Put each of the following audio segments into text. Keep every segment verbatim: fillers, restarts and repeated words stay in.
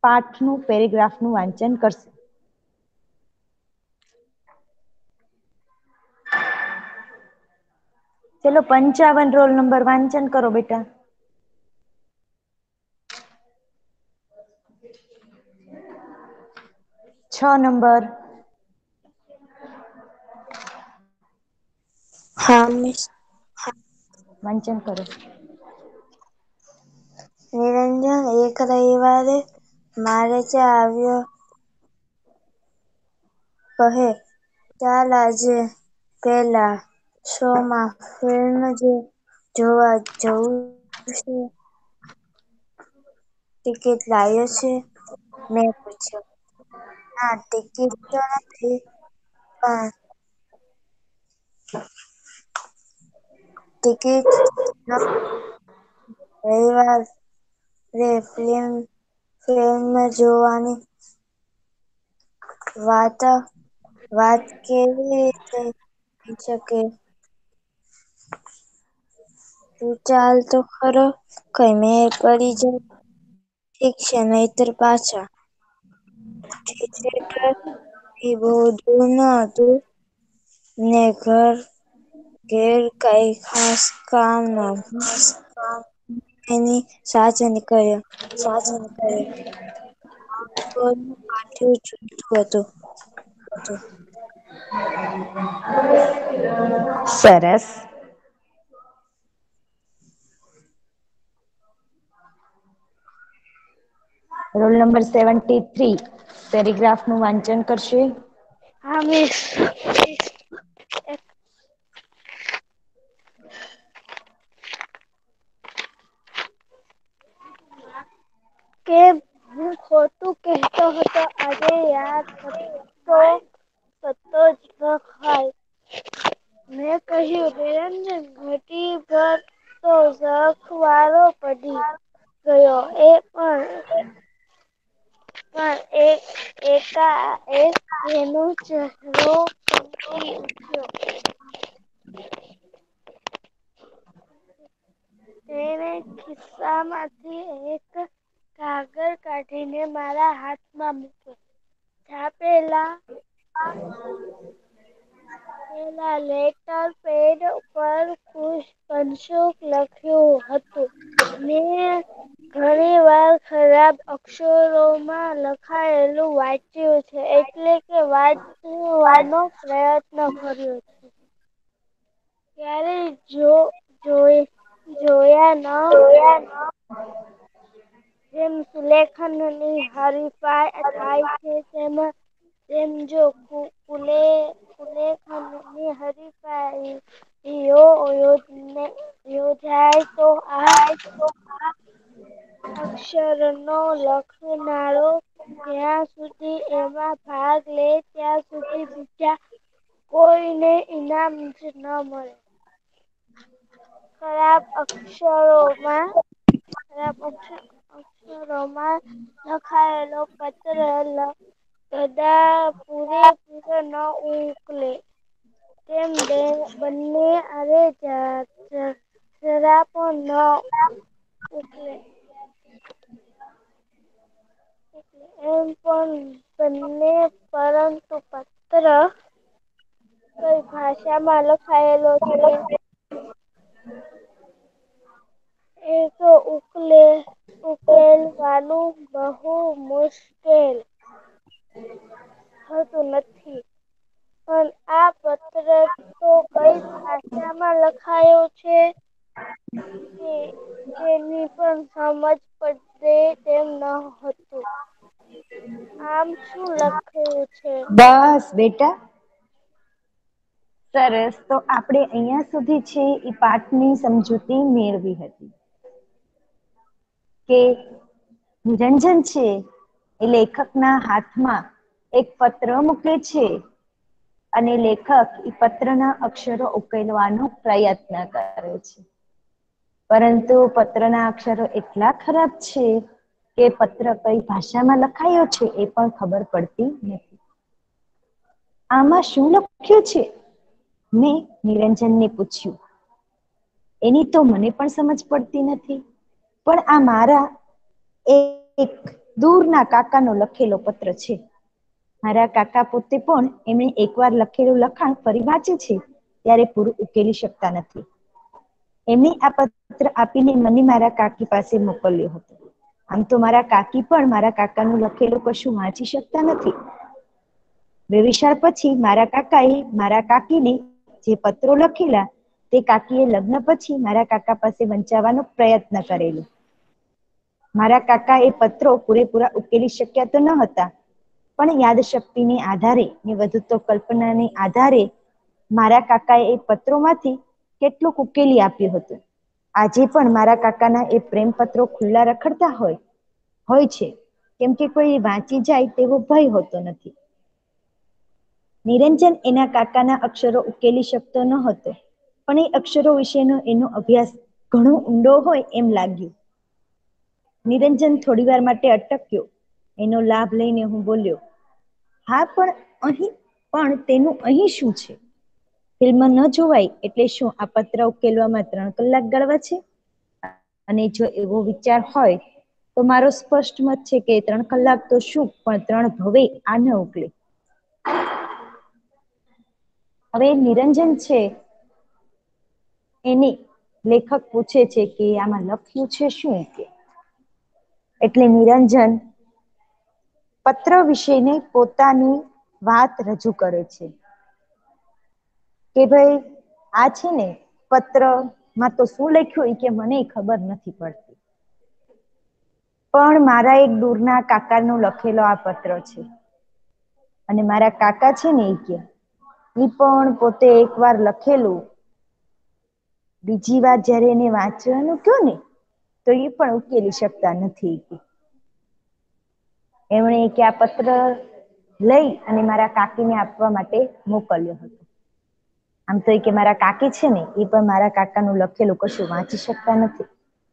પાઠનું પેરેગ્રાફનું વાંચન કરશે. ચલો પંચાવન રોલ નંબર વાંચન કરો બેટા. છ નંબર. હા મિસ. વાંચન કરો. નિરંજન એક રવિવારે મારે ત્યાં આવ્યો. કહે ચાલ આજે પેલા શો માં ફિલ્મ જોવા જવું છે. ટિકિટ લાવ્યો છે? મેં પૂછ્યું. ના ટિકિટ તો નથી પણ ટિકિટ રવિવાર રે ફિલ્મ ફિલ્મ જોવાની વાત વાત કેવી રીતે થઈ શકે? તું ચાલ તો ખરો કઈ મેળ પડી જાય. ઠીક છે નહીતર પાછા. એ બહુ દૂર ન હતું ને ઘર ઘેર કઈ ખાસ કામ નહોતું. એની સાસુ નીકળ્યો. કાઠિયું છૂટું હતું. સરસ. Roll number seventy three paragraph નું વાંચન કરશે. હા મિસ. કે હું ખોટું કહેતો હતો આજે યાદ હતો સતો જ ન ખાય. મેં કહ્યું નિરંજન ઘટી ભર તો શખ વાળો પડી ગયો એ પણ પણ એક એકા એક એનો ચહેરો ચમકી ઉઠ્યો. તેને ખિસ્સામાંથી એક કાગળ કાઢીને મારા હાથમાં મૂક્યો. છાપેલા પેલા લેટર પેડ ઉપર ખુશ કનશુક લખ્યું હતું. મેં ઘણી વાર ખરાબ અક્ષરોમાં લખાયેલું વાંચ્યું છે એટલે કે વાંચવાનો પ્રયત્ન કર્યો છે. ક્યારેય જો જોઈ જોયા ન જેમ સુલેખનની હરીફાઈ થાય છે તેમ તેમ જો કુલે કુલેખની હરીફાઈ યો યોજાય તો આ અક્ષરનો લખનારો જ્યાં સુધી એમાં ભાગ લે ત્યાં સુધી બીજા કોઈને ઈનામ જ ન મળે. ખરાબ અક્ષરોમાં ખરાબ અક્ષર અક્ષરોમાં લખાયેલો પત્ર કદા પૂરે પૂરો ન ઉકલે. તેમ બંને આવે જરા પણ ન ઉકલે. એમ પણ બંને પરંતુ પત્ર કઈ ભાષામાં લખાયેલો છે? એ તો ઉકલે ઉકેલવાનું બહુ મુશ્કેલ થતું નથી. પણ આ પત્ર તો કઈ ભાષામાં લખાયો છે? કે એની પણ સમજ પડે તેમ ન હતું. આમ શું લખ્યું છે? બસ બેટા. સરસ તો આપણે અહિયાં સુધી છે એ પાઠની સમજૂતી મેળવી હતી. કે નિરંજન છે એ લેખકના હાથમાં એક પત્ર મૂકે છે. અને લેખક ઈ પત્રના અક્ષરો ઉકેલવાનો પ્રયત્ન કરે છે. પરંતુ પત્રના અક્ષરો એટલા ખરાબ છે કે પત્ર કઈ ભાષામાં લખાયો છે એ પણ ખબર પડતી નથી. આમાં શું લખ્યું છે? મેં નિરંજનને પૂછ્યું. એની તો મને પણ સમજ પડતી નથી. પણ આ મારા એક દૂરના કાકાનો લખેલો પત્ર છે. મારા કાકા પોતે પણ એમણે એકવાર લખેલું લખાણ ફરી વાંચે છે ત્યારે પૂરું ઉકેલી શકતા નથી. એમણે આ પત્ર આપીને મને મારા કાકી પાસે મોકલ્યો હતો. આમ તો મારા કાકી પણ મારા કાકાનું લખેલું કશું વાંચી શકતા નથી. બે વિશાળ પછી મારા કાકાએ મારા કાકીને જે પત્રો લખેલા તે કાકીએ લગ્ન પછી મારા કાકા પાસે વંચાવવાનો પ્રયત્ન કરેલો. મારા કાકા એ પત્રો પૂરેપૂરા ઉકેલી શક્યા તો ન હતા, પણ યાદશક્તિને આધારે ને વધુ તો કલ્પનાને આધારે મારા કાકાએ એ પત્રોમાંથી કેટલુંક ઉકેલી આપ્યું હતું. આજે પણ મારા કાકાના એ પ્રેમ પત્રો ખુલ્લા રખડતા હોય હોય છે, કેમ કે કોઈ વાંચી જાય તેવો ભય હોતો નથી. નિરંજન એના કાકાના અક્ષરો ઉકેલી શકતો ન હતો, પણ એ અક્ષરો વિશેનો એનો અભ્યાસ ઘણો ઊંડો હોય એમ લાગ્યું. નિરંજન થોડી વાર માટે અટક્યો. એનો લાભ લઈને હું બોલ્યો, હા પણ અહીં પણ તેનું અહીં શું છે? ફિલ્મ ન જોવાય એટલે શું આ પત્ર ઉકેલવામાં ત્રણ કલાક ગાળવા છે? અને જો એવો વિચાર હોય તો મારો સ્પષ્ટ મત છે કે ત્રણ કલાક તો શું પણ ત્રણ ભવે આ ન ઉકલે. હવે નિરંજન છે એની લેખક પૂછે છે કે આમાં લખ્યું છે શું કે? એટલે નિરંજન પત્ર વિશેની પોતાની વાત રજૂ કરે છે કે ભાઈ આ છે ને પત્રમાં તો શું લખ્યું એ કે મને ખબર નથી પડતી, પણ મારા એક દૂરના કાકાનો લખેલો આ પત્ર છે. અને મારા કાકા છે ને એ કે ઈ પણ પોતે એક વાર લખેલું બીજી વાર જયારે એને વાંચવાનું કયો ને તો એ પણ ઉકેલી શકતા નથી. એમણે કે આ પત્ર લઈ અને મારા કાકીને આપવા માટે મોકલ્યો હતો. આમ તો એ કે મારા કાકી છે ને એ પણ મારા કાકાનું લખેલું કશું વાંચી શકતા નથી.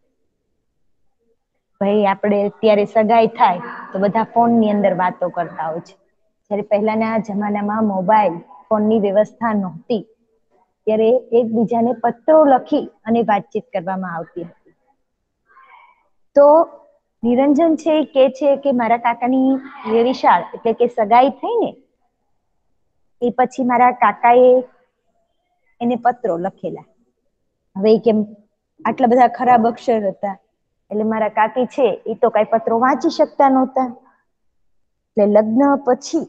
ભાઈ આપણે અત્યારે સગાઈ થાય તો બધા ફોનની અંદર વાતો કરતા હોય છે. જ્યારે પહેલાના જમાનામાં મોબાઈલ ફોનની વ્યવસ્થા નહોતી ત્યારે એકબીજાને પત્રો લખી અને વાતચીત કરવામાં આવતી હતી. તો નિરંજન છે એ કે છે કે મારા કાકાની વેવિશાળ એટલે કે સગાઈ થઈ ને એ પછી મારા કાકાએ એને પત્રો લખેલા. હવે કેમ આટલા બધા ખરાબ અક્ષર હતા એટલે મારા કાકી છે એ તો કઈ પત્રો વાંચી શકતા નહોતા. એટલે લગ્ન પછી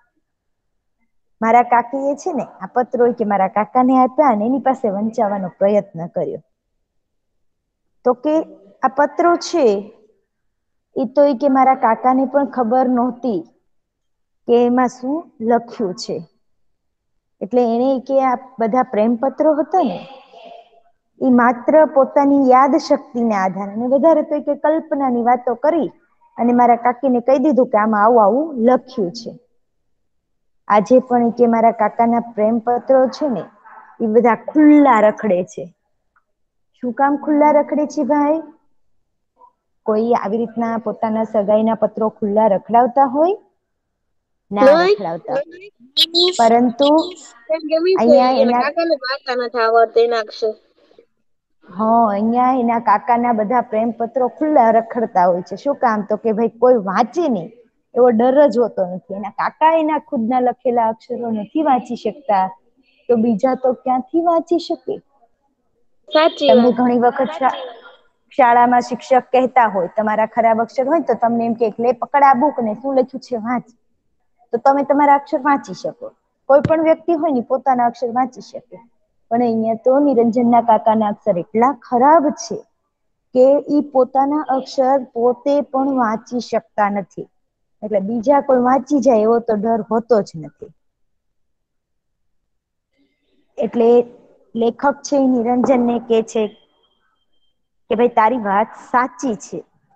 મારા કાકી એ છે ને આ પત્રો કે મારા કાકાને આપ્યા અને એની પાસે વંચાવવાનો પ્રયત્ન કર્યો. તો કે આ પત્રો છે એ તો એ કે મારા કાકાને પણ ખબર નહોતી કે એમાં શું લખ્યું છે. એટલે એને કે આ બધા પ્રેમપત્રો હતા ને એ માત્ર પોતાની યાદ શક્તિને આધારે અને વધારે તો કે કલ્પનાની વાતો કરી અને મારા કાકીને કહી દીધું કે આમાં આવું આવું લખ્યું છે. આજે પણ કે મારા કાકાના પ્રેમ પત્રો છે ને એ બધા ખુલ્લા રખડે છે. શું કામ ખુલ્લા રખડે છે ભાઈ? કોઈ આવી રીતના પોતાના સગાઈના પત્રો ખુલ્લા રખડાવતા હોય? ના રખડાવતા હોય. પરંતુ અહીંયા એના હા અહિયાં એના કાકાના બધા પ્રેમ પત્રો ખુલ્લા રખડતા હોય છે. શું કામ? તો કે ભાઈ કોઈ વાંચે નહી એવો ડર જ હોતો નથી. એના કાકા એના ખુદના લખેલા અક્ષરો નથી વાંચી શકતા તો બીજા તો ક્યાંથી વાંચી શકે? સાચી તમને વાત. ઘણી વખત શાળામાં શિક્ષક કહેતા હોય તમારા ખરાબ અક્ષર હોય તો તમને એમ કે લે પકડ આ બુક ને શું લખ્યું છે વાંચ. તો તમે તમારા અક્ષર વાંચી શકો. કોઈ પણ વ્યક્તિ હોય ને પોતાના અક્ષર વાંચી શકે. પણ અહિયાં તો નિરંજનના કાકાના અક્ષર એટલા ખરાબ છે કે ઈ પોતાના અક્ષર પોતે પણ વાંચી શકતા નથી. એટલે બીજા કોઈ વાંચી જાય એવો તો ડર હોતો જ નથી. એટલે લેખક છે એ નિરંજનને કે છે કે ભાઈ તારી વાત સાચી છે.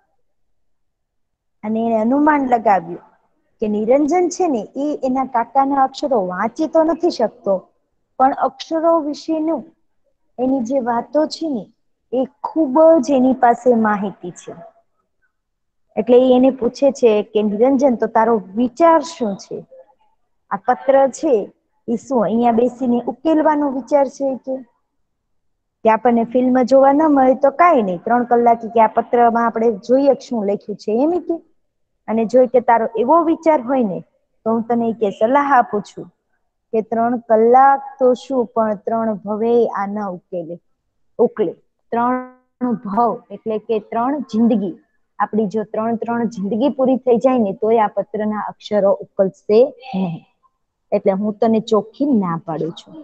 અને એને અનુમાન લગાવ્યું કે નિરંજન છે ને એ એના કાકાના અક્ષરો વાંચી તો નથી શકતો પણ અક્ષરો વિશેનું એની જે વાતો છે ને એ ખૂબ જ એની પાસે માહિતી છે. એટલે એ એને પૂછે છે કે નિરંજન તો તારો વિચાર શું છે? આ પત્ર છે એ શું અહીંયા બેસીને ઉકેલવાનો વિચાર છે કે કે આપણને ફિલ્મ જોવા ના મળે તો કઈ નહી ત્રણ કલાક કે આ પત્રમાં આપણે જોઈએ શું લખ્યું છે એમ કે અને જો કે તારો એવો વિચાર હોય ને તો હું તને કે સલાહ આપું છું કે ત્રણ કલાક તો શું પણ ત્રણ ભવે આ ન ઉકેલે ઉકલે. ત્રણ ભવ એટલે કે ત્રણ જિંદગી, આપણી જો ત્રણ ત્રણ જિંદગી પૂરી થઈ જાય ને તોય આ પત્રના અક્ષરો ઉકલશે નહીં. એટલે હું તને ચોખ્ખી ના પાડું છું.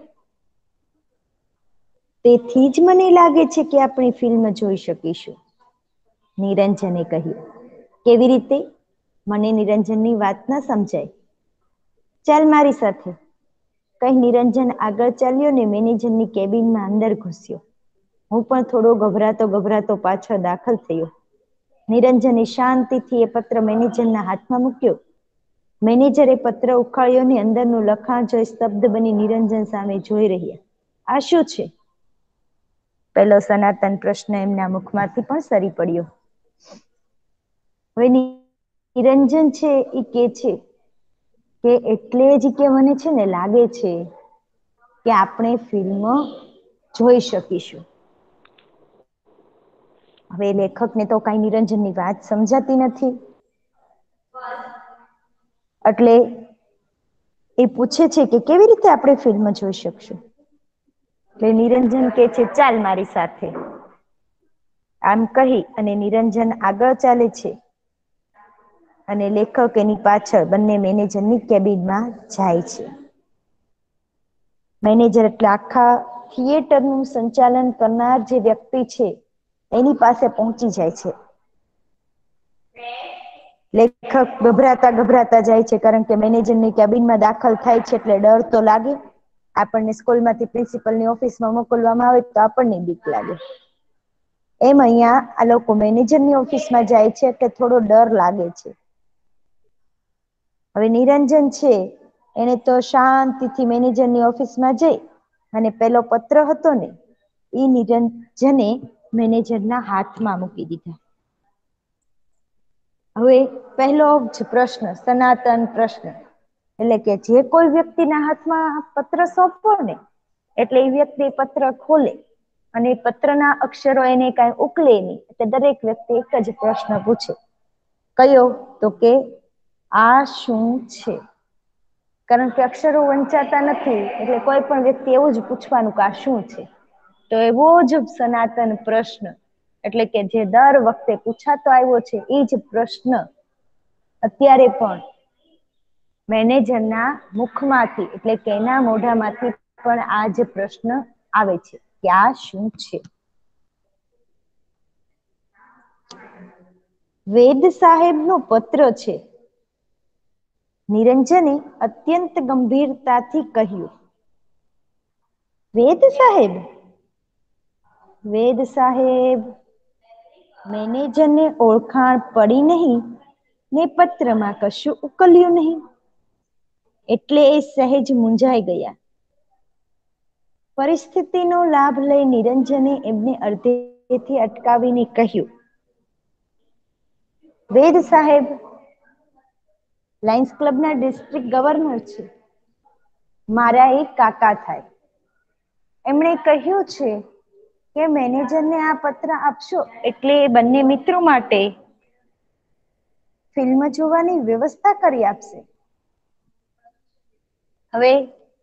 તેથી જ મને લાગે છે કે આપણે ફિલ્મ જોઈ શકીશું. નિરંજને કહ્યું. કેવી રીતે? મને નિરંજનની વાત ના સમજાય. ચાલ મારી સાથે. કઈ નિરંજન આગળ ચાલ્યો ને મેનેજરની કેબિનમાં અંદર ઘુસ્યો. હું પણ થોડો ગભરાતો ગભરાતો પાછળ દાખલ થયો. નિરંજને શાંતિથી એ પત્ર મેનેજરના હાથમાં મૂક્યો. મેનેજરે પત્ર ઉખાડ્યોને અંદરનું લખાણ જોઈ સ્તબ્ધ બની નિરંજન સામે જોઈ રહ્યા. આ શું છે? પેલો સનાતન પ્રશ્ન એમના મુખમાંથી પણ સરી પડ્યો. હવે નિરંજન છે એ કે છે કે એટલે જ કે મને છે ને લાગે છે કે આપણે ફિલ્મ જોઈ શકીશું. હવે લેખકને તો કઈ નિરંજનની વાત સમજાતી નથી. એટલે એ પૂછે છે કે કેવી રીતે આપણે ફિલ્મ જોઈ શકશું? એટલે નિરંજન કે છે ચાલ મારી સાથે. આમ કહી અને નિરંજન આગળ ચાલે છે અને લેખક એની પાછળ બંને મેનેજરની કેબિનમાં જાય છે. મેનેજર એટલે આખા થિયેટરનું સંચાલન કરનાર જે વ્યક્તિ છે એની પાસે પહોંચી જાય છે. લેખક ગભરાતા ગભરાતા જાય છે કારણ કે મેનેજરની કેબિનમાં દાખલ થાય છે એટલે ડર તો લાગે. આપણને સ્કૂલમાંથી પ્રિન્સિપલની ઓફિસમાં મોકલવામાં આવે તો આપણને બીક લાગે. એમ અહીંયા આ લોકો મેનેજરની ઓફિસમાં જાય છે એટલે થોડો ડર લાગે છે. હવે નિરંજન છે એને તો શાંતિથી મેનેજરની ઓફિસમાં જઈ અને પેલો પત્ર હતો ને એ નિરંજને મેનેજરના હાથમાં મૂકી દીધા. હવે પહેલો જ પ્રશ્ન, સનાતન પ્રશ્ન, એટલે કે જે કોઈ વ્યક્તિના હાથમાં પત્ર સોંપવો ને એટલે એ વ્યક્તિ પત્ર ખોલે અને પત્રના અક્ષરો એને કઈ ઉકલે નહીં. એટલે દરેક વ્યક્તિ એક જ પ્રશ્ન પૂછે. કયો? તો કે આ શું છે? કારણ કે અક્ષરો વંચાતા નથી એટલે કોઈ પણ વ્યક્તિ એવું જ પૂછવાનું કે આ શું છે? તો એવો જ સનાતન પ્રશ્ન એટલે કે જે દર વખતે પૂછાતો આવ્યો છે એ જ પ્રશ્ન અત્યારે પણ મેનેજરના મુખમાંથી એટલે કે એના મોઢામાંથી પણ આ જ પ્રશ્ન આવે છે કે આ શું છે? વેદ સાહેબનો પત્ર છે. નિરંજને અત્યંત ગંભીરતાથી કહ્યું. વેદ સાહેબ? વેદ સાહેબ? મેનેજરને ઓળખાણ પડી નહીં ને પત્રમાં કશું ઉકલ્યું નહીં એટલે એ સહેજ મૂંઝાઈ ગયા. પરિસ્થિતિનો લાભ લઈ નિરંજને એમને અડધેથી અટકાવીને કહ્યું. વેદ સાહેબ લાયન્સ ક્લબના ડિસ્ટ્રિક્ટ ગવર્નર છે. મારા એક કાકા થાય. એમણે કહ્યું છે કે મેનેજરને આ પત્ર આપશો એટલે બંને મિત્રો માટે ફિલ્મ જોવાની વ્યવસ્થા કરી આપશે. હવે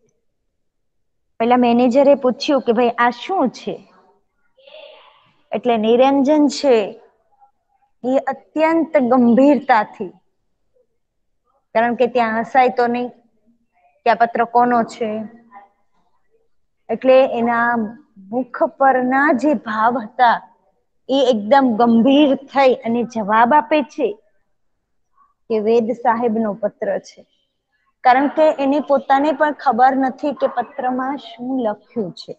પેલા મેનેજરે પૂછ્યું કે ભાઈ આ શું છે? એટલે નિરંજન છે એ અત્યંત ગંભીરતાથી, કારણ કે ત્યાં હસાય તો નહીં કે આ પત્ર કોનો છે, એટલે એના મુખ પરના જે ભાવ હતા એ એકદમ ગંભીર થઈ અને જવાબ આપે છે કે વેદ સાહેબનો પત્ર છે. કારણ કે એને પોતાને પણ ખબર નથી કે પત્રમાં શું લખ્યું છે.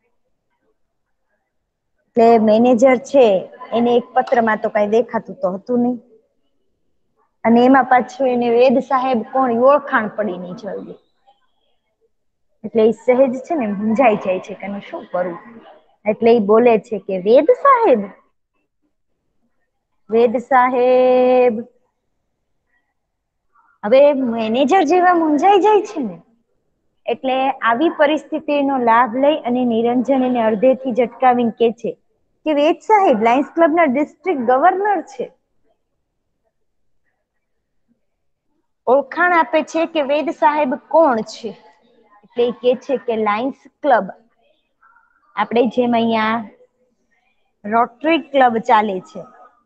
એટલે મેનેજર છે એને એક પત્રમાં તો કઈ દેખાતું તો હતું નહીં અને એમાં પાછું એને વેદ સાહેબ કોણ ઓળખાણ પડી નહીં જલ્દી. એટલે એ સહેજ છે ને મૂંઝાઈ જાય છે કે શું કરવું. એટલે એ બોલે છે કે વેદ સાહેબ? વેદ સાહેબ? હવે મેનેજર જેવા મૂંઝાઈ જાય છે ને એટલે આવી પરિસ્થિતિનો લાભ લઈ અને નિરંજન એને અડધેથી જ અટકાવીને કે છે કે વેદ સાહેબ લાયન્સ ક્લબના ડિસ્ટ્રિક્ટ ગવર્નર છે. ઓળખાણ આપે છે કે વેદ સાહેબ કોણ છે, એટલે કે છે કે લાયન્સ ક્લબ, આપણે જેમ અહીંયા રોટરી ક્લબ ચાલે છે,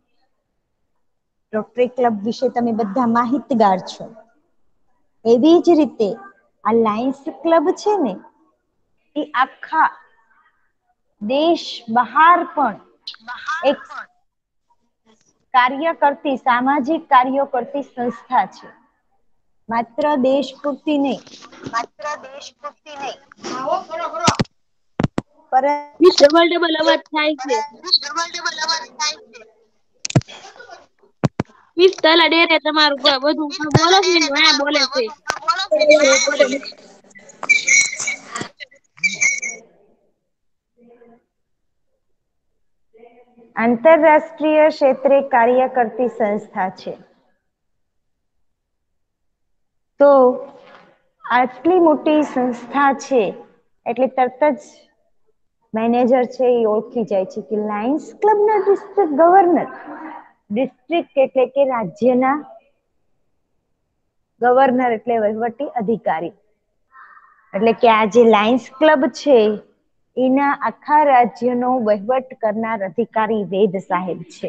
રોટરી ક્લબ વિશે તમે બધા માહિતગાર છો, એવી જ રીતે આ લાયન્સ ક્લબ છે ને એ આખા દેશ બહાર પણ એક કાર્ય કરતી સામાજિક કાર્યો કરતી સંસ્થા છે, માત્ર દેશ પૂરતી નહીં, માત્ર દેશ પૂરતી નહીં, પરંતુ ડબલ ડબલ અવાજ થાય છે. ડબલ ડબલ અવાજ થાય છે. વીસ તલા ડેરે તમારું બધું બોલો ને આ બોલે છે. આંતરરાષ્ટ્રીય ક્ષેત્રે કાર્ય કરતી સંસ્થા છે. તો આટલી મોટી સંસ્થા છે એટલે તરત જ મેનેજર છે એ ઓળખી જાય છે કે લાયન્સ ક્લબના ડિસ્ટ્રિક્ટ ગવર્નર, ડિસ્ટ્રિક્ટ એટલે કે રાજ્યના ગવર્નર એટલે વહીવટી અધિકારી, એટલે કે આ જે લાયન્સ ક્લબ છે એના આખા રાજ્યનો વહીવટ કરનાર અધિકારી વેદ સાહેબ છે.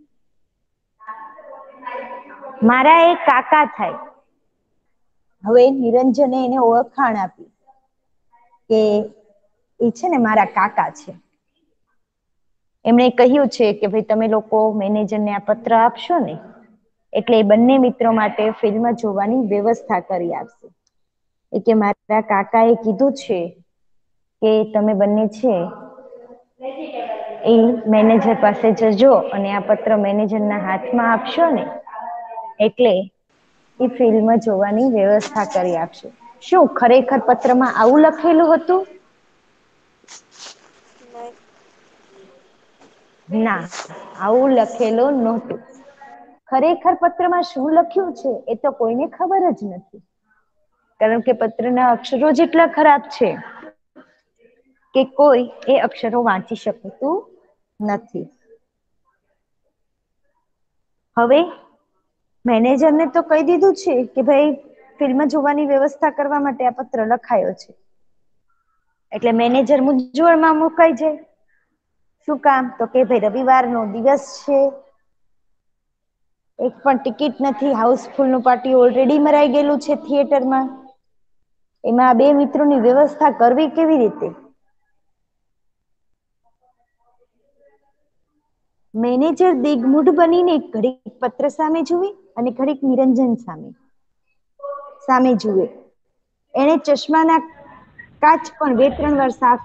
મારા એક કાકા થાય, હવે નિરંજને એને ઓળખાણ આપી કે એ છે ને મારા કાકા છે, એમણે કહ્યું છે કે ભાઈ તમે લોકો મેનેજરને આ પત્ર આપશો ને એટલે એ બંને મિત્રો માટે ફિલ્મ જોવાની વ્યવસ્થા કરી આપશે, એ કે મારા કાકા એ કીધું છે કે તમે બંને છે એ મેનેજર પાસે જજો અને આ પત્ર મેનેજરના હાથમાં આપશો ને એટલે એ ફિલ્મ જોવાની વ્યવસ્થા કરી આપશે. શું ખરેખર પત્રમાં આવું લખેલું હતું? ના, આવું લખેલું નહોતું. ખરેખર પત્રમાં શું લખ્યું છે એ તો કોઈને ખબર જ નથી, કારણ કે પત્રના અક્ષરો જેટલા ખરાબ છે કે કોઈ એ અક્ષરો વાંચી શકતું નથી. હવે મેનેજરને તો કહી દીધું છે કે ભાઈ ફિલ્મ જોવાની વ્યવસ્થા કરવા માટે આ પત્ર લખાયો છે, એટલે મેનેજર મૂંઝવણમાં મુકાઈ જાય. શું કામ? તો કે ભાઈ રવિવારનો દિવસ છે, એક પણ ટિકિટ નથી, હાઉસફુલ નું પાર્ટી ઓલરેડી મરાઈ ગયેલું છે થિયેટરમાં, એમાં આ બે મિત્રોની વ્યવસ્થા કરવી કેવી રીતે? મેનેજર દિગ્મૂઢ બનીને ઘડીક પત્ર સામે જુએ અને ઘડીક નિરંજન સામે સામે જુએ. એને ચશ્માના કાચ પણ બે ત્રણ વાર સાફ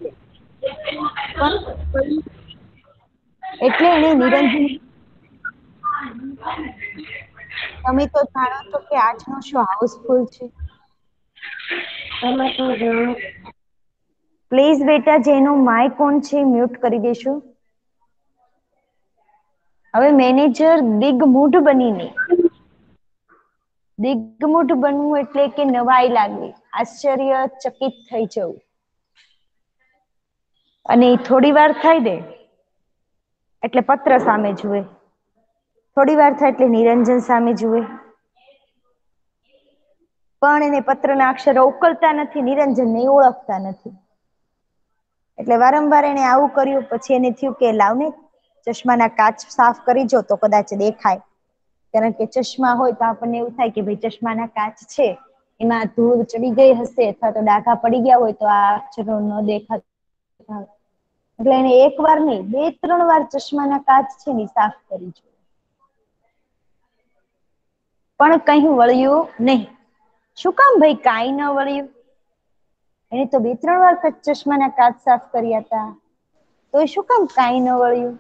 એટલે એને નિરંજન, તમે તો જાણો છો કે આજનો શો હાઉસફુલ છે. પ્લીઝ બેટા જેનો માઇક ઓન છે મ્યુટ કરી દેશો. હવે મેનેજર દિગ્મૂઢ બનીને, દિગ્મૂઢ બનવું એટલે કે નવાઈ લાગવી, આશ્ચર્યચકિત થઈ જવું, અને થોડી વાર થાય દે એટલે પત્ર સામે જુએ, થોડી વાર થાય એટલે નિરંજન સામે જુએ, પણ એને પત્રના અક્ષરો ઉકલતા નથી, નિરંજનને ઓળખતા નથી, એટલે વારંવાર એને આવું કર્યું. પછી એને થયું કે લાવને ચશ્માના કાચ સાફ કરી જો તો કદાચ દેખાય, કારણ કે ચશ્મા હોય તો આપણને એવું થાય કે ભાઈ ચશ્માના કાચ છે એમાં ધૂળ ચડી ગઈ હશે અથવા તો ડાઘા પડી ગયા હોય તો આ અક્ષરો ન દેખાતા, એટલે એને એક વાર નહીં બે ત્રણ વાર ચશ્માના કાચ છે ને સાફ કરી જોયા, પણ કઈ વળ્યું નહીં. શું કામ ભાઈ કાંઈ ન વળ્યું? એને તો બે ત્રણ વાર ચશ્માના કાચ સાફ કર્યા હતા, તો એ શું કામ કાંઈ ન વળ્યું?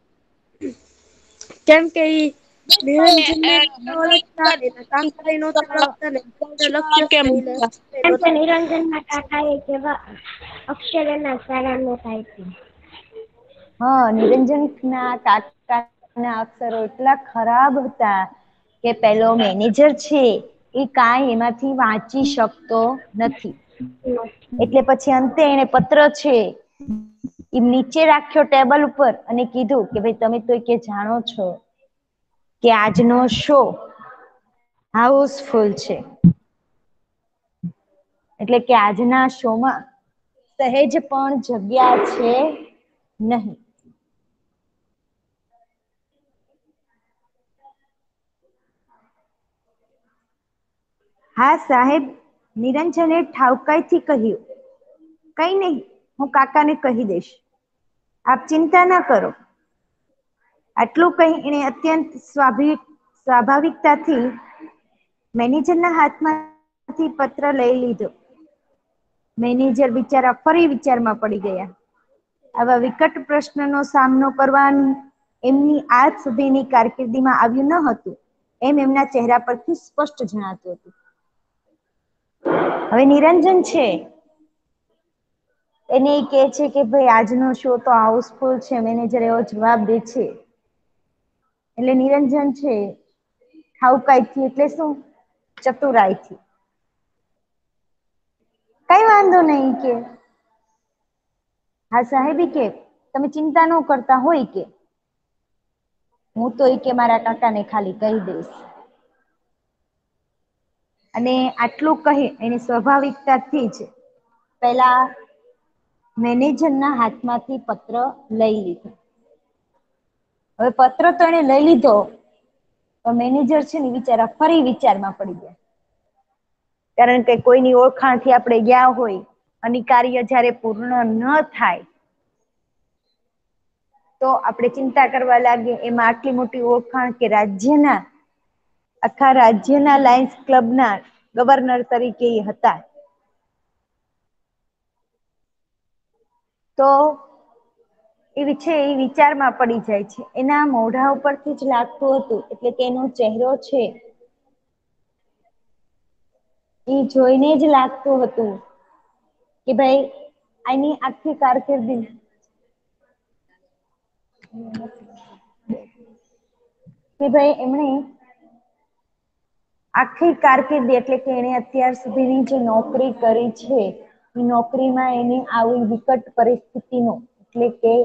કેમ કે ઈ નિરંજનને નતા ઓળખતા, એના કાકાએ નતા ઓળખતા ને લખ્યો જ નહીં કેમ કે નહોતો. નિરંજનના કાકાએ જેવા અક્ષર એના સારા નહોતા આપ્યા. હા, નિરંજનના કાકાના અક્ષરો એટલા ખરાબ હતા કે પેલો મેનેજર છે એ કાંઈ એમાંથી વાંચી શકતો નથી, એટલે પછી અંતે એને પત્ર છે એ નીચે રાખ્યો ટેબલ ઉપર અને કીધું કે ભાઈ તમે તો કે જાણો છો કે આજનો શો હાઉસફુલ છે, એટલે કે આજના શોમાં સહેજ પણ જગ્યા છે નહીં. હા સાહેબ, નિરંજને ઠાવકાઈથી કહ્યું. કઈ નહીં, હું કાકાને કહી દઈશ, આપ ચિંતા ના કરો. આટલું કહી એણે અત્યંત સ્વાભાવિક સ્વાભાવિકતાથી મેનેજરના હાથમાંથી પત્ર લઈ લીધો. મેનેજર બિચારા ફરી વિચારમાં પડી ગયા. આવા વિકટ પ્રશ્નનો સામનો કરવાનું એમની આજ સુધીની કારકિર્દીમાં આવ્યું ન હતું, એમ એમના ચહેરા પરથી સ્પષ્ટ જણાતું હતું. હવે નિરંજન છે એને એ કહે છે કે ભાઈ આજનો શો તો હાઉસફુલ છે. મેનેજર એવો જવાબ દે છે. એટલે નિરંજન છે ઠાવકાઈથી, એટલે શું, ચતુરાઈથી, કઈ વાંધો નહીં કે હા સાહેબી કે તમે ચિંતા ન કરતા હોય કે હું તો એ કે મારા કાકાને ખાલી કહી દઈશ. અને આટલું કહી એને સ્વાભાવિકતાથી જ પેલા મેનેજરના હાથમાંથી પત્ર લઈ લીધો. હવે પત્ર તો એને લઈ લીધો, તો મેનેજર છે ને વિચારા ફરી વિચારમાં પડી ગયા. કારણ કે કોઈની ઓળખાણથી આપણે ગયા હોય અને કાર્ય જ્યારે પૂર્ણ ન થાય તો આપણે ચિંતા કરવા લાગીએ. એમાં આટલી મોટી ઓળખાણ કે રાજ્યના આખા રાજ્યના લાયન્સ ક્લબના ગવર્નર તરીકે એ હતા. તો એ છે એ વિચારમાં પડી જાય છે. એના મોઢા ઉપરથી જ લાગતું હતું, એટલે તેનો ચહેરો છે એ જોઈને જ લાગતું હતું કે ભાઈ આની આખી કારકિર્દી કે ભાઈ એમણે આખી કારકિર્દી એટલે કે એને અત્યાર સુધીની જે નોકરી કરી છે એ નોકરીમાં એને આવી વિકટ પરિસ્થિતિનો એટલે કે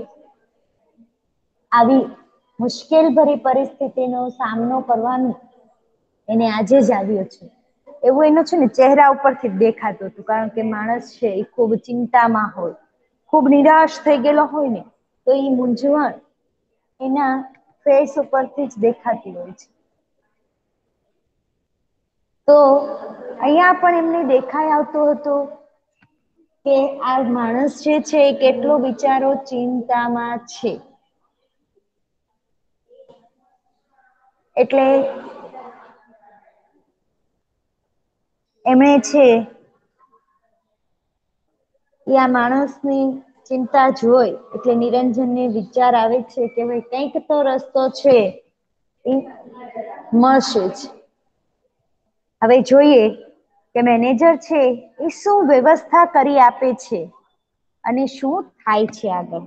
આવી મુશ્કેલ ભરી પરિસ્થિતિનો સામનો કરવાનો એને આજે જ આવ્યો છે એવું એનું છે ને ચહેરા ઉપરથી જ દેખાતું હતું. કારણ કે માણસ છે એ ખૂબ ચિંતામાં હોય, ખૂબ નિરાશ થઈ ગયેલો હોય ને તો એ મૂંઝવણ એના ફેસ ઉપરથી જ દેખાતી હોય છે. તો અહીંયા પણ એમને દેખાઈ આવતું હતું કે આ માણસ જે છે એ કેટલો બિચારો ચિંતામાં છે. એટલે એમણે છે એ આ માણસની ચિંતા જોઈ એટલે નિરંજનને વિચાર આવે છે કે ભાઈ કંઈક તો રસ્તો છે એ મળશે જ. હવે જોઈએ કે મેનેજર છે એ શું વ્યવસ્થા કરી આપે છે અને શું થાય છે આગળ.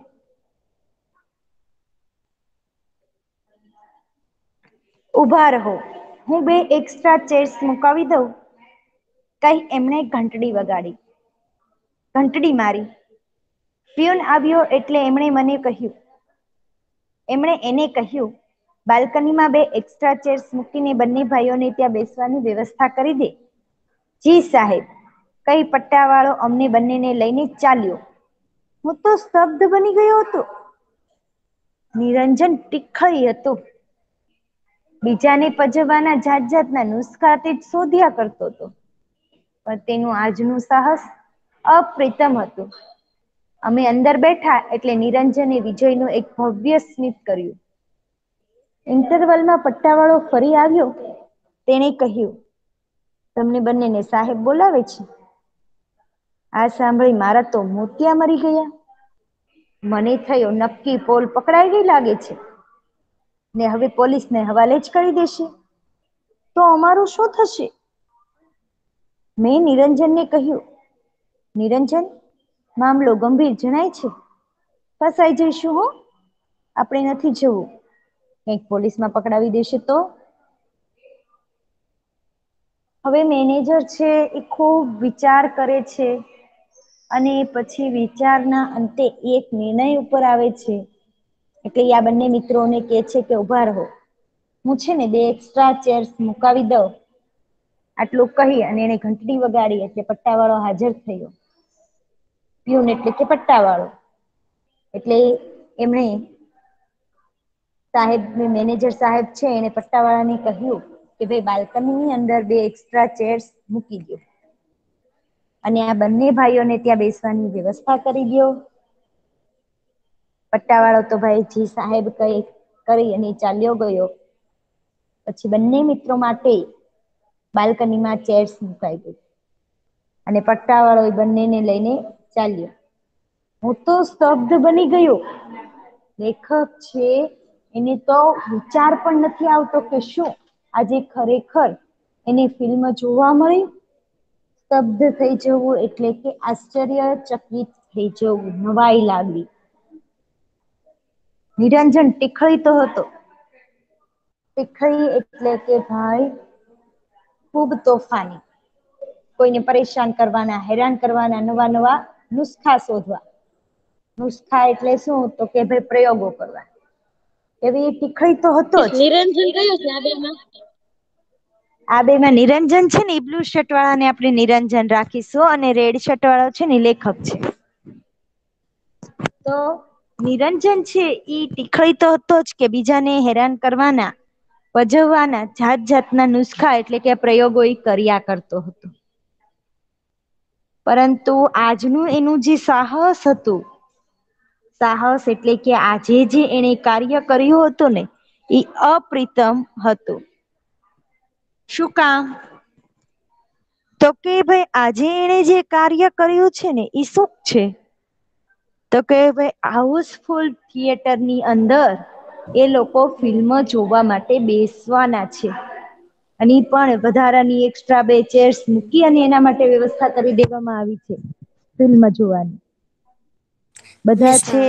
ઉભા રહો, હું બે એક્સ્ટ્રા ચેર્સ મુકાવી દઉં, કઈ એમણે ઘંટડી વગાડી. ઘંટડી મારી. પ્યુન આવ્યો એટલે એમણે મને કહ્યું એમણે એને કહ્યું બાલ્કનીમાં બે એક્સ્ટ્રા ચેર્સ મૂકીને બંને ભાઈઓને ત્યાં બેસવાની વ્યવસ્થા કરી દે. જી સાહેબ, કઈ પટ્ટાવાળો અમને બંનેને લઈને ચાલ્યો. હું તો સ્તબ્ધ બની ગયો હતો. નિરંજન તીખઈ હતો. બીજાને પજવવાના જાત જાતના નુસ્ખા તે શોધ્યા કરતો હતો, પણ તેનું આજનું સાહસ અપ્રિતમ હતું. અમે અંદર બેઠા એટલે નિરંજને વિજયનું એક ભવ્ય સ્મિત કર્યું. ઇન્ટરવલમાં પટ્ટાવાળો ફરી આવ્યો. તેણે કહ્યું, તમને બંનેને સાહેબ બોલાવે છે. આ સાંભળી મારા તો મોતિયા મરી ગયા. મને થયો નક્કી પોલ પકડાઈ ગઈ લાગે છે ને હવે પોલીસને હવાલે જ કરી દેશે તો અમારું શું થશે. મેં નિરંજનને કહ્યું, નિરંજન, મામલો ગંભીર જણાય છે. ફસાઈ જઈશું હો. આપણે નથી જવું. કંઈક પોલીસમાં પકડાવી દેશે તો. હવે મેનેજર છે એ ખૂબ વિચાર કરે છે અને પછી વિચારના અંતે એક નિર્ણય ઉપર આવે છે. એટલે આ બંને મિત્રોને કહે છે કે ઉભા રહો, હું છે ને બે એક્સ્ટ્રા ચેર્સ મુકાવી દઉં આટલું કહી અને એને ઘંટડી વગાડી એટલે પટ્ટાવાળો હાજર થયો. પ્યુન એટલે કે પટ્ટાવાળો. એટલે એમણે સાહેબ મેનેજર સાહેબ છે એને પટ્ટાવાળાને કહ્યું કે ભાઈ બાલ્કનીની અંદર બે એક્સ્ટ્રા ચેર્સ મૂકી દો અને આ બંને ભાઈઓને ત્યાં બેસવાની વ્યવસ્થા કરી દો. પટ્ટાવાળો તો ભાઈ જી સાહેબ કઈ કરી અને ચાલ્યો ગયો. પછી બંને મિત્રો માટે બાલ્કનીમાં ચેર્સ મુકાઈ ગઈ અને પટ્ટાવાળો એ બંનેને લઈને ચાલ્યો. હું તો સ્તબ્ધ બની ગયો. લેખક છે એને તો વિચાર પણ નથી આવતો કે શું આજે ખરેખર એને ફિલ્મ જોવા મળી. સ્તબ્ધ થઈ જવું એટલે કે આશ્ચર્યચકિત થઈ જવું, નવાઈ લાગવી. નિરંજન ટીખળીતો હતો. ટીખળી એટલે કે ભાઈ ખૂબ તોફાની, કોઈને પરેશાન કરવાના, હેરાન કરવાના, નવા નવા નુસ્ખા શોધવા. નુસ્ખા એટલે શું તો કે ભાઈ પ્રયોગો કરવા. એવી ટીખળી તો હતો જ. નિરંજન કયો છે આ બેમાં? આ બેમાં નિરંજન છે ને એ બ્લુ શર્ટ વાળાને આપણે નિરંજન રાખીશું અને રેડ શર્ટ વાળો છે ને લેખક છે. તો નિરંજન છે ઈ ટીખળી તો હતો જ કે બીજાને હેરાન કરવાના, પજવવાના જાત જાતના નુસ્ખા એટલે કે પ્રયોગો એ કર્યા કરતો હતો. પરંતુ આજનું એનું જે સાહસ હતું, સાહસ એટલે કે આજે જે એને કાર્ય કર્યું હતું ને એ અપ્રિતમ હતું. શું કામ? તો કે ભાઈ આજે એને જે કાર્ય કર્યું છે ને એ શું છે તો કે ભાઈ હાઉસફુલ થિયેટરની અંદર એ લોકો ફિલ્મ જોવા માટે બેસવાના છે અને પણ વધારાની એક્સ્ટ્રા બે ચેર્સ મૂકી અને એના માટે વ્યવસ્થા કરી દેવામાં આવી છે ફિલ્મ જોવાની. બધા છે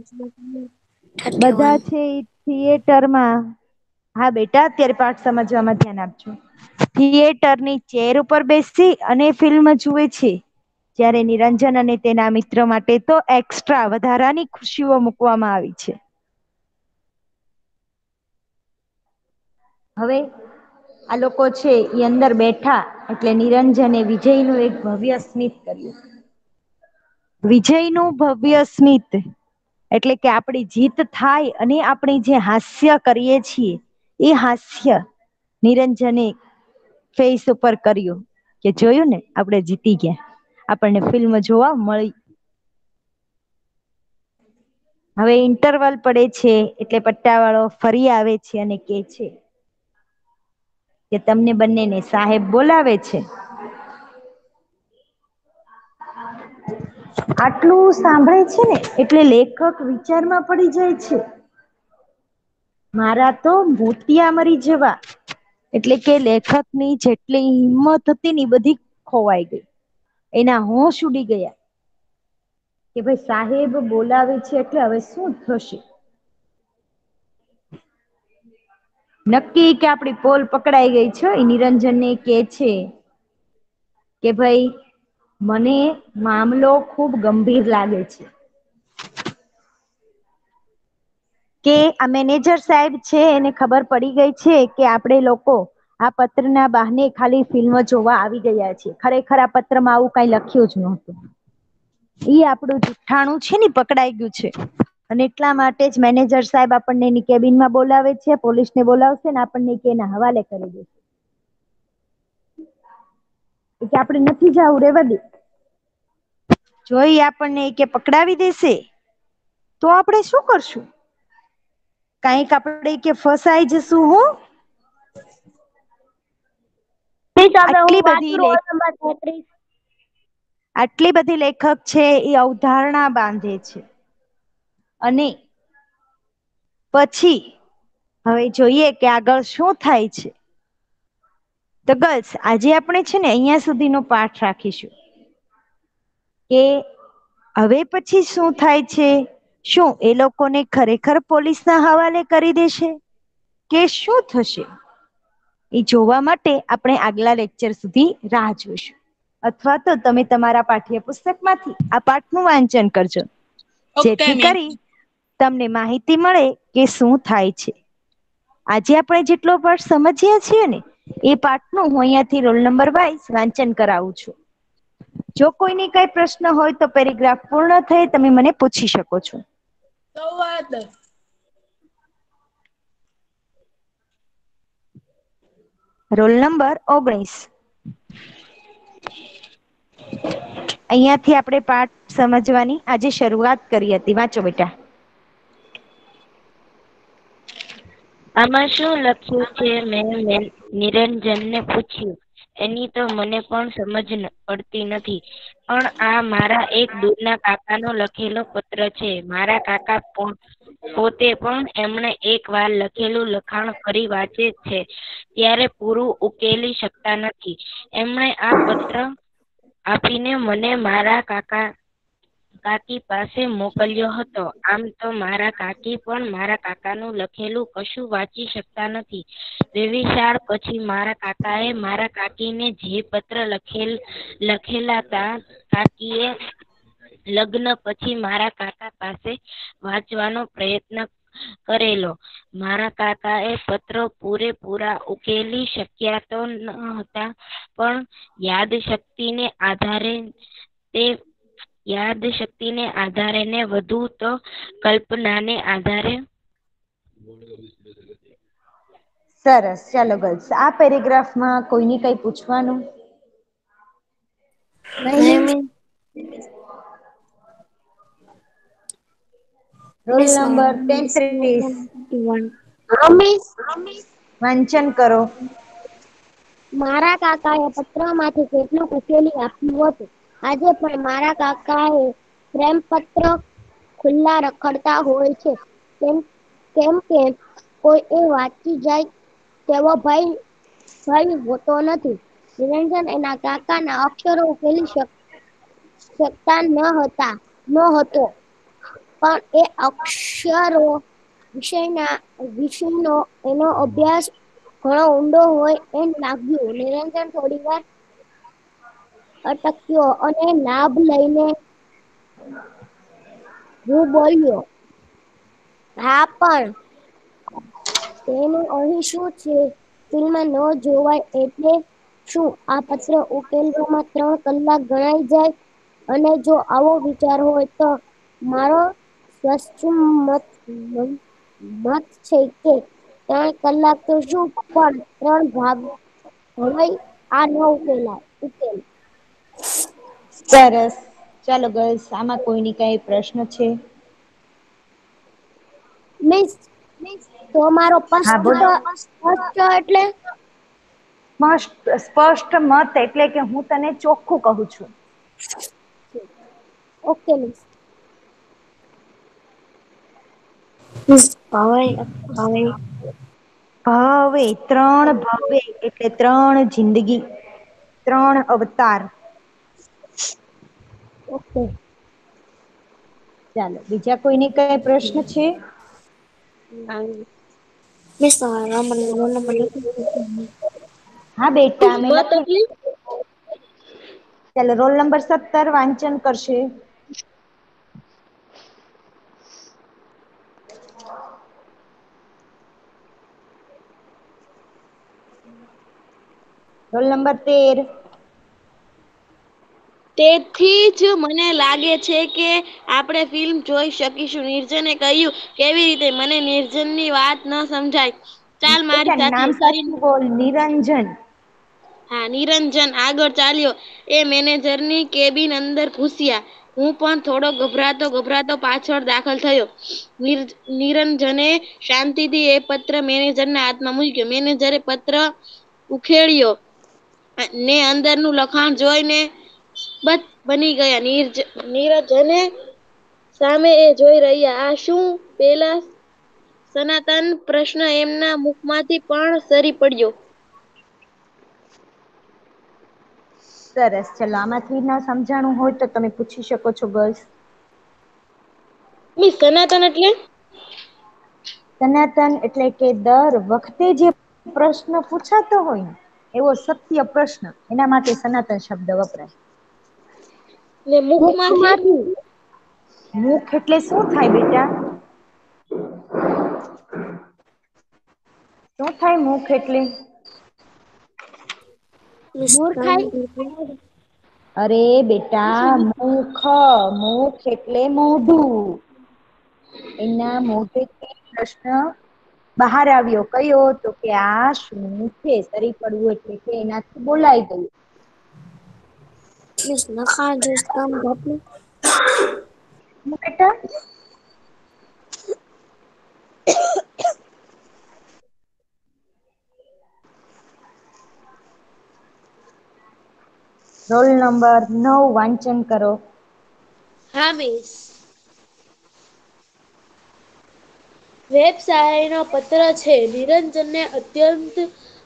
બધા છે થિયેટરમાં. હા બેટા અત્યારે પાઠ સમજવામાં ધ્યાન આપજો. થિયેટરની ચેર ઉપર બેસી અને ફિલ્મ જુએ છે. જ્યારે નિરંજન અને તેના મિત્ર માટે તો એક્સ્ટ્રા વધારાની ખુશીઓ મૂકવામાં આવી છે. હવે આ લોકો છે એ અંદર બેઠા એટલે નિરંજને વિજયનું એક ભવ્ય સ્મિત કર્યું. વિજયનું ભવ્ય સ્મિત એટલે કે આપણી જીત થાય અને આપણે જે હાસ્ય કરીએ છીએ એ હાસ્ય નિરંજને ફેસ ઉપર કર્યું કે જોયું ને આપણે જીતી ગયા, આપણને ફિલ્મ જોવા મળી. હવે ઇન્ટરવલ પડે છે એટલે પટ્ટાવાળો ફરી આવે છે અને કહે છે કે તમને બંનેને સાહેબ બોલાવે છે. આટલું સાંભળે છે ને એટલે લેખક વિચારમાં પડી જાય છે. મારા તો મોતિયા મરી જવા. એટલે કે લેખકની જેટલી હિંમત હતી ને બધી ખોવાઈ ગઈ. એના હોશ ઉડી ગયા કે ભાઈ સાહેબ બોલાવે છે એટલે હવે શું થશે. નક્કી કે આપણી પોલ પકડાઈ ગઈ છે. એ નિરંજનને કહે છે કે ભાઈ મને મામલો ખૂબ ગંભીર લાગે છે. કે આ મેનેજર સાહેબ છે એને ખબર પડી ગઈ છે કે આપણે લોકો આ પત્રના બહાને ખાલી ફિલ્મ જોવા આવી ગયા છે. ખરેખર આ પત્રમાં આવું કઈ લખ્યું જ નહોતું. ઈ આપણું જુઠ્ઠાણું છે ને પકડાઈ ગયું છે અને એટલા માટે જ મેનેજર સાહેબ આપણને એની કેબિનમાં બોલાવે છે, પોલીસને બોલાવશે ને આપણને કે એના હવાલે કરી દેશે. કે આપણે નથી જવું, રેવા દે. જોઈ આપણને કે પકડાવી દેશે તો આપણે શું કરશું? કઈક આપણે કે ફસાઈ જશું. હું આટલી બધી લેખ આટલી બધી લેખક છે એ અવધારણા બાંધે છે અને પછી હવે જોઈએ કે આગળ શું થાય છે. તો ગર્લ્સ આજે આપણે છે ને અહીંયા સુધીનો પાઠ રાખીશું કે હવે પછી શું થાય છે. શું એ લોકોને ખરેખર પોલીસના હવાલે કરી દેશે કે શું થશે? એ જોવા માટે આપણે આગલા લેક્ચર સુધી રાહ જોઈશું અથવા તો તમે તમારા પાઠ્યપુસ્તકમાંથી આ પાઠનું વાંચન કરજો જેથી કરી તમને માહિતી મળે કે શું થાય છે. આજે આપણે જેટલો પાઠ સમજ્યા છીએ ને એ પાઠનું હું અહીંયાથી રોલ નંબર વાઇઝ વાંચન કરાવું છું. જો કોઈને કઈ પ્રશ્ન હોય તો પેરેગ્રાફ પૂર્ણ થઈ તમે મને પૂછી શકો છો. રોલ નંબર ઓગણીસ. અહીંયાથી આપણે પાઠ સમજવાની આજે શરૂઆત કરી હતી. વાંચો બેટા. આમાં શું લખ્યું છે? મેં નિરંજનને પૂછ્યું. એની તો મને પણ સમજ પડતી નથી, પણ આ મારા એક દૂરના કાકાનો લખેલો પત્ર છે. મારા કાકા પોતે પણ એમણે એક વાર લખેલું લખાણ ફરી વાંચે છે ત્યારે પૂરું ઉકેલી શકતા નથી. એમણે આ પત્ર આપીને મને મારા કાકા કાકી પાસે મોકલ્યો હતો. આમ તો મારા કાકી પણ મારા કાકાનું લખેલું કશું વાંચી શકતા નથી. વેવિશાળ પછી મારા કાકાએ મારા કાકીને જે પત્ર લખેલ લખેલા તા કાકીએ લગ્ન પછી મારા કાકા પાસે વાંચવાનો પ્રયત્ન કરેલો. મારા કાકાએ પત્ર પૂરેપૂરા ઉકેલી શક્યા તો ન હતા, પણ યાદશક્તિને આધારે તે યાદશક્તિને આધારે ને વધુ તો કલ્પનાને આધારે. સરસ. ચાલો ગર્લ્સ, આ પેરેગ્રાફમાં કોઈને કઈ પૂછવાનું? રોલ નંબર તેત્રીસ. વાંચન કરો. મારા કાકાએ પત્રમાંથી કેટલુંક ઉકેલી આપ્યું હતું. આજે પણ મારા કાકાએ પ્રેમપત્ર ખુલ્લા રખડતા હોય છે, કેમ કેમ કે કોઈ એ વાંચી જાય તેવો ભય ભય હોતો નથી. નિરંજન એના કાકાના અક્ષરો ઉકેલી શકતા ન હતા ન હતો, પણ એ અક્ષરો વિષયના વિષયનો એનો અભ્યાસ ઘણો ઊંડો હોય એમ લાગ્યું. નિરંજન થોડી વાર અટક્યો અને લાભ લઈને હું બોલ્યો, હા પણ તેનું અહીં શું છે? ફિલ્મ ન જોવાય એટલે શું આ પત્ર ઉકેલવામાં ત્રણ કલાક ગણાઈ જાય? અને જો આવો વિચાર હોય તો મારો સ્પષ્ટ મત મત છે કે ત્રણ કલાક તો શું પણ ત્રણ ભાગ હવે આ ન ઉકેલાય ઉકેલ. સરસ. ચાલો ગર્લ્સ, આમાં કોઈની કઈ પ્રશ્ન છે? મિસ, તો મારો હા સ્પષ્ટ બોલો. સ્પષ્ટ એટલે સ્પષ્ટ મત એટલે કે હું તને ચોખ્ખું કહું છું. Okay miss. ભવે ત્રણ ભવે એટલે ત્રણ જિંદગી, ત્રણ અવતાર. ઓકે. ચાલો, બીજા કોઈને કઈ પ્રશ્ન છે? હા બેટા, અમે લખી. ચાલો, રોલ નંબર સત્તર વાંચન કરશે. રોલ નંબર તેર. તેથી જ મને લાગે છે કે આપણે ફિલ્મ જોઈ શકીશું. નિર્જને કહ્યું, કેવી રીતે? મને નિર્જનની વાત ન સમજાય. ચાલ મારી બેટા સાથે. નામ સાચું બોલ. નિરંજન. હા, નિરંજન આગળ ચાલ્યો. એ મેનેજરની કેબિન અંદર ઘૂસ્યા. હું પણ થોડો ગભરાતો ગભરાતો પાછળ દાખલ થયો. નિરંજને શાંતિથી એ પત્ર મેનેજરના હાથમાં મૂક્યો. મેનેજરે પત્ર ઉખેડ્યો ને અંદરનું લખાણ જોઈને બત બની ગયા. નીરજને સામે એ જોઈ રહ્યા. આ શું? પેલા સનાતન પ્રશ્ન એમના મુખમાંથી પણ સરી પડ્યો. સરસ. ચલો, આમાંથી ના સમજાણું હોય તો તમે પૂછી શકો છો ગર્લ્સ. મિસ, સનાતન એટલે? સનાતન એટલે કે દર વખતે જે પ્રશ્ન પૂછાતો હોય ને એવો સત્ય પ્રશ્ન, એના માટે સનાતન શબ્દ વપરાય. ને મુખમાંથી? મુખ એટલે શું થાય બેટા? શું થાય મુખ એટલે? મૂર્ખાઈ અરે બેટા, મુખ મુખ એટલે મોઢું. એના મોઢેથી પ્રશ્ન બહાર આવ્યો. કયો? તો કે આ શું છે? સરી પડવું એટલે કે એનાથી બોલાઈ ગયું. મિસ લખાણ જોઈશ કામ ઘટનું. હું બેટા? રોલ નંબર નવ વાંચન કરો. હા મિસ. વેબ સાહેબનો પત્ર છે. નિરંજનને અત્યંત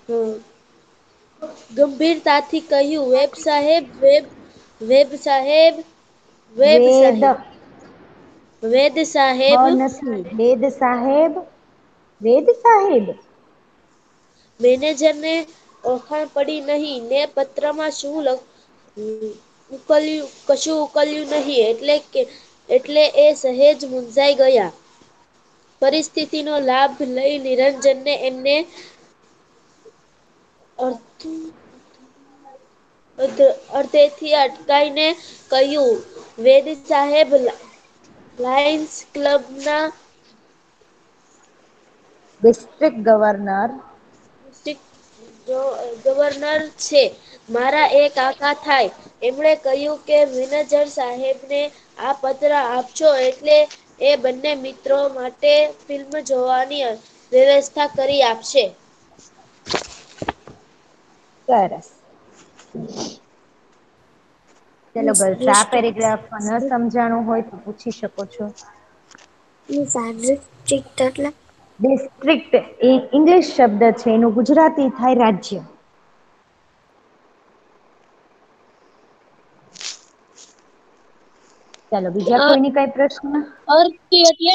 ગંભીરતાથી કહ્યું, વેબ સાહેબ વેબ વેબ સાહેબ વેબ વેદ સાહેબ વેદ હ સાહેબ નથી વેદ સાહેબ વેદ સાહેબ મેનેજરને ઓળખાણ પડી નહીં ને પત્રમાં શું લખ ઉકલ્યું કશું ઉકલ્યું નહી એટલે કે એટલે એ સહેજ મુંજાઈ ગયા. પરિસ્થિતિનો લાભ લઈ નિરંજનને એમને અર્થું અડધેથી અટકાઈને કહ્યું, વેદ સાહેબ લાયન્સ ક્લબના ડિસ્ટ્રિક્ટ ગવર્નર ગવર્નર છે. મારા એક કાકા થાય. એમણે કહ્યું કે મેનેજર સાહેબને આ પત્ર આપજો એટલે એ બંને મિત્રો માટે ફિલ્મ જોવાની વ્યવસ્થા કરી આપશે. સરસ. ચલો મિસ ગર્લ્સ, આ ડિસ્ટ્રિક્ટ પેરેગ્રાફ ન સમજાણું હોય તો પૂછી શકો છો. મિસ આ ડિસ્ટ્રિક્ટ એટલે ડિસ્ટ્રિક્ટ એ ઇંગ્લિશ શબ્દ છે. એનું ગુજરાતી થાય રાજ્ય. ચાલો બીજા કોઈની કઈ પ્રશ્ન? અર્થી એટલે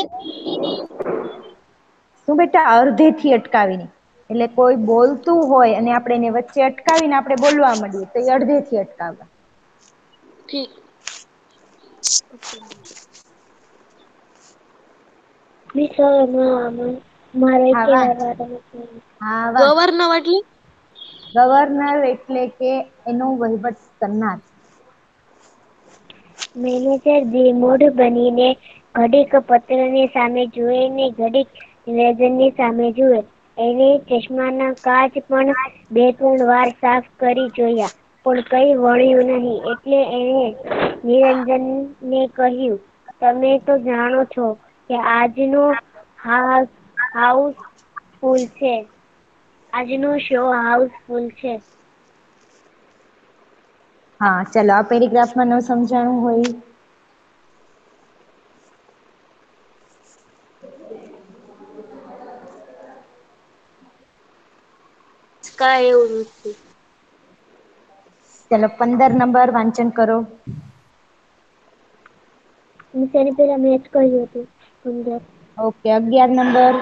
શું બેટા? અર્ધે થી અટકાવીને એટલે કોઈ બોલતું હોય અને આપણે એને વચ્ચે અટકાવીને આપણે બોલવા માંડીએ તો એ અડધે થી અટકાવવા. ઠીક. મિસ હવે મારે હા વાંચ કેવા હા વાંચ ગવર્નર એટલે ગવર્નર એટલે કે એનો વહીવટ કરનાર. મેનેજર ધીમૂઢ બનીને ઘડીક પત્રની સામે જુએ ને ઘડીક નિરંજનની સામે જુએ. એને ચશ્માના કાચ પણ બે ત્રણ વાર સાફ કરી જોયા પણ કઈ વળ્યું નહીં એટલે એણે નિરંજનને કહ્યું, તમે તો જાણો છો કે આજનો હાઉસ ફૂલ છે. આજનો શો હાઉસફુલ છે. હા ચાલો આ પેરેગ્રાફમાં ન સમજાણું હોય કાંઈ એવું નથી. ચલો પંદર નંબર વાંચન કરો. તેની પેલા મેચ કહ્યું હતું પંદર. ઓકે અગિયાર નંબર.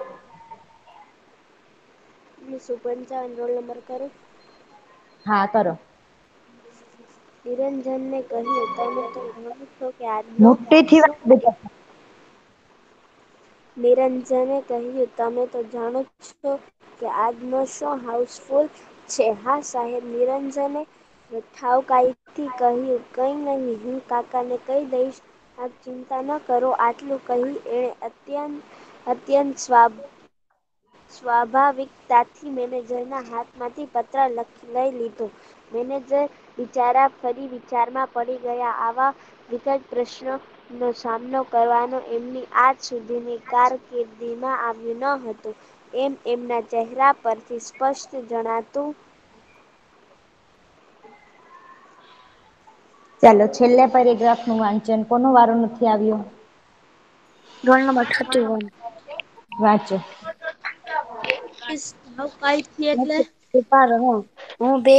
પંચાવન રોલ નંબર કરું. હા કરો. નિરંજનને કહ્યું, તમે તો જાણો છો કે આજનો મોટેથી વાત બેટા. નિરંજને કહ્યું, તમે તો જાણો છો કે આજનો શો હાઉસફુલ છે. હા સાહેબ, નિરંજને ઠાવકાઈથી કહ્યું, કંઈ નહીં, હું કાકાને કહી દઈશ. આપ ચિંતા ન કરો. આટલું કહી એણે અત્યંત અત્યંત સ્વાભાવિકતાથી મેનેજરના હાથમાંથી પત્ર લઈ લીધો. મેનેજર બિચારા ફરી વિચારમાં પડી ગયા. આવા વિકટ પ્રશ્નનો સામનો કરવાનો એમની આજ સુધીની કારકિર્દીમાં આવ્યું ન હતું એમ એમના ચહેરા પરથી સ્પષ્ટ જણાતું. ચાલો છેલ્લે પેરેગ્રાફનું વાંચન. કોનો વારો નથી આવ્યો? Roll number thirty one. વાંચો. ઠાવકાઈથી એટલે ઉભા રહો. હું બે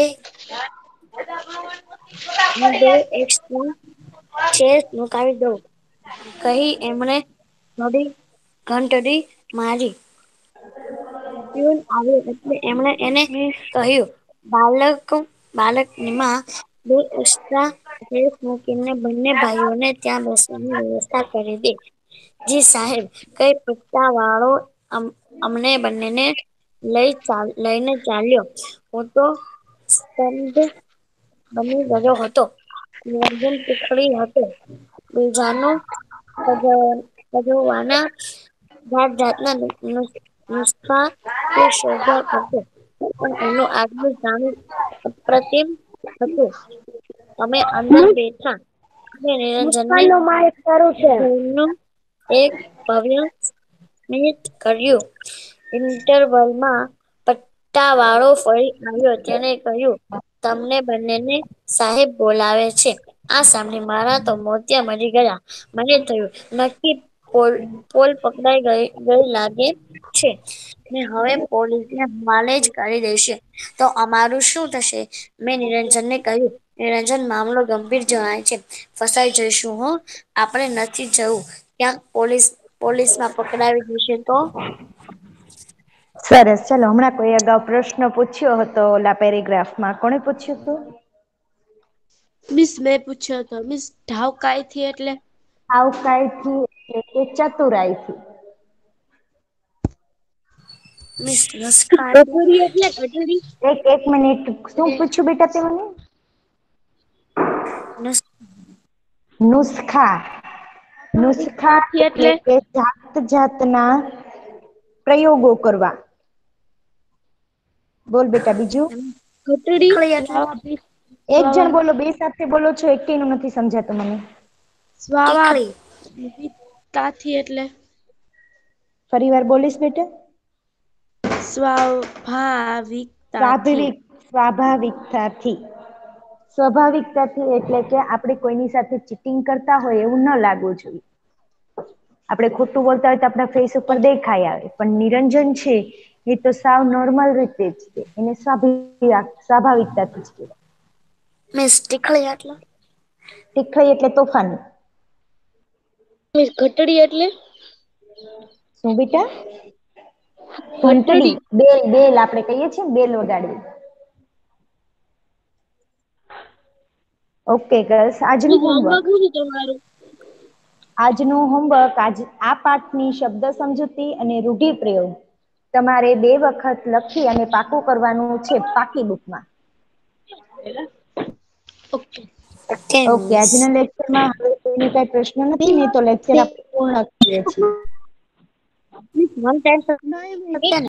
હું બે એક્સ્ટ્રા ચેર મુકાવી દઉં, કહી એમણે થોડી ઘંટડી મારી. પ્યુન આવ્યો એટલે એમણે એને કહ્યું, બાલક બાલ્કનીમાં બે એક્સ્ટ્રા ચેર્સ મૂકીને બંને ભાઈઓને ત્યાં બેસવાની વ્યવસ્થા કરી દે. જી સાહેબ, કઈ પત્તાવાળો અમને બંનેને લઈ લઈને ચાલ્યો. હું તો સ્તબ્ધ બની ગયો હતો. નિરંજન ટીકડી હતો. બીજાનો સજવવાના જાત જાતના નુસ્ખા તે શોધ્યા કરતો, પણ એનું આગવું જાણું અપ્રતિમ હતું. અમે અંદર બેઠા અને નિરંજનને મુસ્કાનનો માઇક શરૂ છે. ઘરનું એક ભવ્ય સ્મિત કર્યું. ઇન્ટરવલમાં પટ્ટાવાળો ફરી આવ્યો. તેણે કહ્યું, તમને બંનેને સાહેબ બોલાવે છે. આ સાંભળી મારા તો મોતિયા મરી ગયા. મને થયું, નક્કી પોલ પોલ પકડાઈ ગઈ ગઈ લાગે છે ને હવે પોલીસને હવાલે જ કરી દેશે તો અમારું શું થશે? મેં નિરંજનને કહ્યું. નિરંજન, મામલો ગંભીર જણાય છે. ફસાઈ જઈશું હો. આપણે નથી જવું. ક્યાંક પોલીસ પોલીસમાં પકડાવી દેશે તો? સરસ. ચાલો, હમણાં કોઈ અગાઉ પ્રશ્ન પૂછ્યો હતો ઓલા પેરેગ્રાફમાં. કોણે પૂછ્યું હતું? મિસ મેં પૂછ્યો હતો. મિસ ઢાવકાઈથી એટલે? ઠાવકાઈથી એટલે કે ચતુરાઈથી. મિસ નુસ્ખા એટલે? કટોરી એટલે કટોરી? એક એક મિનિટ. શું પૂછ્યું બેટા તે મને? નુસ નુસ્ખા. નુસ્ખા નુસ્ખાથી એટલે કે જાત જાતના પ્રયોગો કરવા. બોલ બેટા બીજું. ઘંટડી ટીકડી એટલે? સ્વાભાવિક એક જણ બોલો, બે સાથે બોલો છો. એકેયનું નથી સમજાતું મને. ટીકડી સ્વાભાવિકતાથી એટલે? ફરી વાર બોલીશ બેટા? સ્વાભાવિકતાથી. સ્વાભાવિક સ્વાભાવિકતાથી. સ્વાભાવિકતાથી એટલે કે આપણે કોઈની સાથે ચીટિંગ કરતા હોય એવું ન લાગવું જોઈએ. આપણે ખોટું બોલતા હોય તો આપણા ફેસ ઉપર દેખાઈ આવે, પણ નિરંજન છે એ તો સાવ નોર્મલ રીતે જ છે. એને સ્વાભાવિક સ્વાભાવિકતાથી જ કહેવાય. મિસ ટીકડી એટલે? ટીખળી એટલે તોફાની. મિસ ઘંટડી એટલે? શું બેટા? ઘંટડી ઘંટડી બેલ બેલ આપણે કહીએ છીએ ને, બેલ વગાડવી. ઓકે ગર્લ્સ, આજનું મિસ હોમવર્ક. શું છે તમારું? આજનું હોમવર્ક આજ આ પાઠની શબ્દ સમજૂતી અને રૂઢિપ્રયોગ તમારે બે વખત લખી અને પાકું કરવાનું છે, પાકી બુકમાં. ઓકે. ઓકે. આજના લેક્ચરમાં હવે કોઈને કઈ પ્રશ્ન નથી ને, તો લેક્ચર આપણે પૂર્ણ કરીએ છીએ. મિસ વન ટાઈમ નહીં મિસ. સત્ય